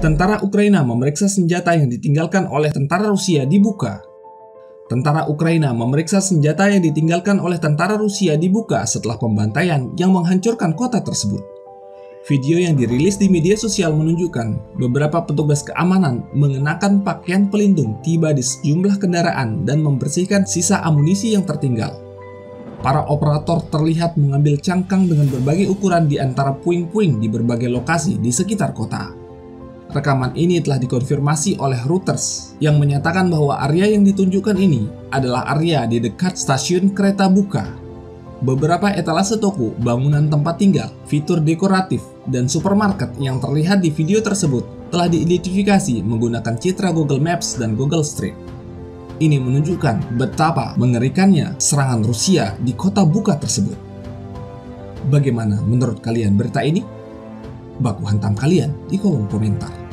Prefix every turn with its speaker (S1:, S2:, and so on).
S1: Tentara Ukraina memeriksa senjata yang ditinggalkan oleh tentara Rusia di Bucha. Tentara Ukraina memeriksa senjata yang ditinggalkan oleh tentara Rusia di Bucha setelah pembantaian yang menghancurkan kota tersebut. Video yang dirilis di media sosial menunjukkan beberapa petugas keamanan mengenakan pakaian pelindung tiba di sejumlah kendaraan dan membersihkan sisa amunisi yang tertinggal. Para operator terlihat mengambil cangkang dengan berbagai ukuran di antara puing-puing di berbagai lokasi di sekitar kota. Rekaman ini telah dikonfirmasi oleh Reuters yang menyatakan bahwa area yang ditunjukkan ini adalah area di dekat stasiun kereta Bucha. Beberapa etalase toko, bangunan tempat tinggal, fitur dekoratif, dan supermarket yang terlihat di video tersebut telah diidentifikasi menggunakan citra Google Maps dan Google Street. Ini menunjukkan betapa mengerikannya serangan Rusia di kota Bucha tersebut. Bagaimana menurut kalian berita ini? Baku hantam kalian di kolom komentar.